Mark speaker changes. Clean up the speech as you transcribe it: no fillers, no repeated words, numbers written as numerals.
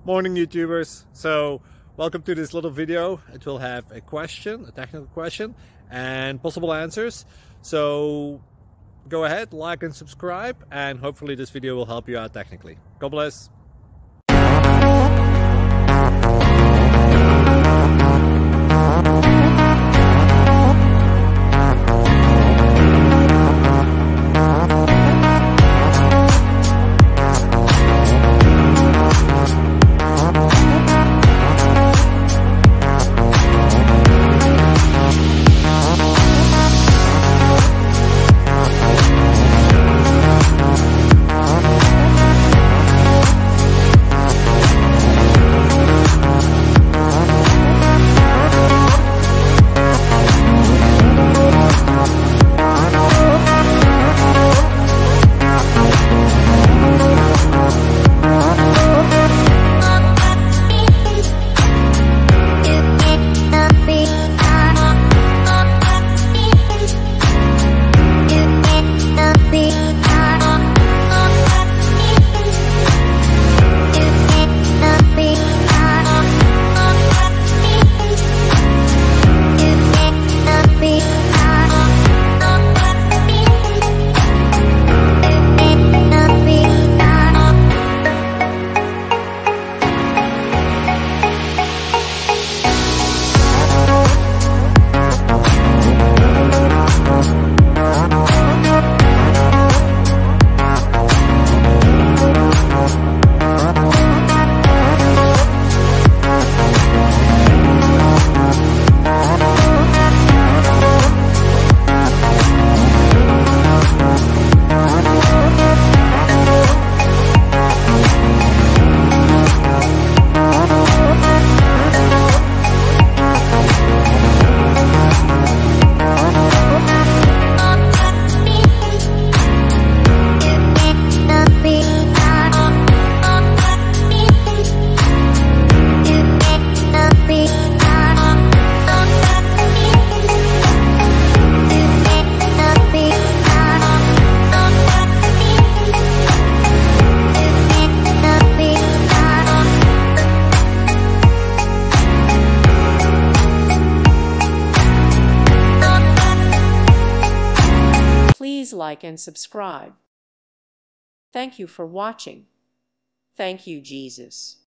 Speaker 1: Morning YouTubers. So welcome to this little video. It will have a question, a technical question, and possible answers. So go ahead, like and subscribe, and hopefully this video will help you out technically. God bless.
Speaker 2: Please like and subscribe. Thank you for watching. Thank you, Jesus.